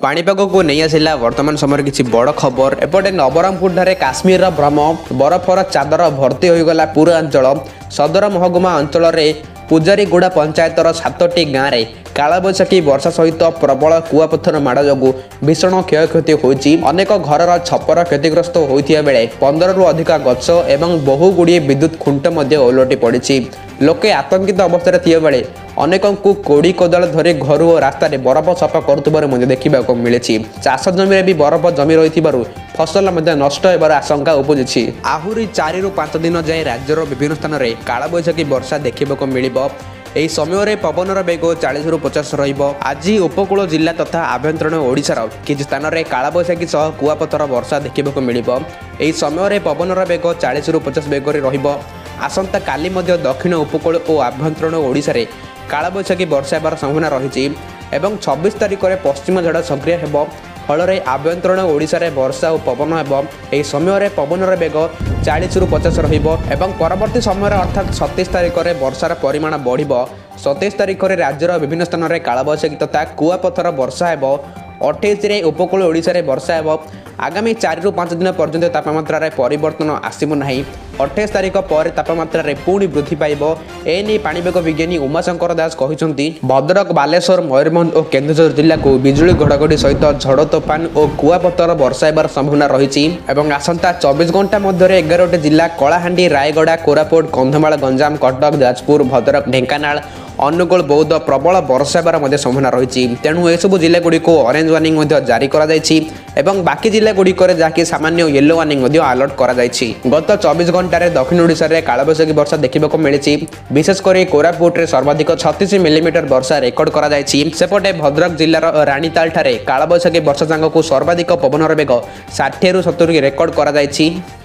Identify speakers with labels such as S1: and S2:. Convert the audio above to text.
S1: पाणीपाग को नहीं आसला वर्तमान समय किसी बड़ खबर एपटे नवरंगपुर ठारे काश्मीर भ्रम बरफर चादर भर्ती होगला पूरा अंचल सदर महकुमा अंचल पूजारीगुड़ा पंचायतर 7टी गाँव में कालबैशाखी वर्षा सहित प्रबल कुआपथर माड़ जो भीषण क्षयक्षति होती अनेक घर छपर क्षतिग्रस्त होता बेले 15 रु अधिक गछ और बहु गुड़िए विद्युत खुंट ओलटि पड़ी लोके आतंकित अवस्था थिया बेले अनेक कोड़ी कोदाल धरी घर और रास्ता बरफ सफा करुवर देखा मिली चाष जमी भी बरफ जमी रही फसल नष्ट होबार आशंका उपजी आहरी 4 रु 5 दिन जाए राज्यर विभिन्न स्थान में कालबैशाखी वर्षा देखा मिल यह समय पवनर बेग 40 रु 50 रज उपकूल जिला तथा आभ्यंतरण ओडिशार किसी स्थान में कालबैशाखी सह कुआपथर वर्षा देखा मिल यह समय पवनर बेग 40 रु 50 बेगर आसंता काली दक्षिण उपकूल और आभ्यंतरण ओडिशा रे कालबैशाखी वर्षा होबार संभावना रही 26 तारिख में पश्चिम झाड़ सक्रिय होब फल आभ्यंतरण ओडिशा रे वर्षा और पवन होब यह समय पवनर बेग 40 रु 50 परवर्ती समय अर्थात 27 तारिख में वर्षार परिमाण बढ़ 27 तारिख में राज्यर विभिन्न स्थान में कालबैशाखी तथा कुआपथर वर्षा होब 28 उपकूल ओडिशा रे वर्षा होब आगामी 4 रु 5 दिन पर्यंत तापमात्रा रे परिवर्तन आसब ना 28 तारिख पर तापमात्रा रे पुणी वृद्धि पाइब एने पाणीपाग विज्ञानी उमाशंकर दास कहते भद्रक बालेश्वर मयूरभंज और केन्दुझर जिला को बिजुली घड़घड़ी सहित झड़ तोफान और कुआपथर वर्षा होबार संभावना रही आसंता 24 घंटा मध्य 11टी जिला कलाहांडी रायगड़ा कोरापुट कंधमाल गंजाम कटक जाजपुर भद्रक ढेंकानाल अनुगुल बौद्ध प्रबल वर्षा होबार संभावना रही तेणु यह जिलागुड़ी को ऑरेंज वार्निंग जारी कर बाकी जिलागुड़िक जहाँकि सामान्य येलो वार्निंग अलर्ट कर गत 24 घंटे दक्षिण ओडिशा रे कालबैशाखी वर्षा देखा मिली विशेषकर कोरापुट रे सर्वाधिक 36 मिलीमीटर वर्षा रेकर्ड करपटे भद्रक जिलार राणीताल ठारे कालबैशाखी वर्षा सांग को सर्वाधिक पवनर बेग 60 रु 70 रेकर्ड कर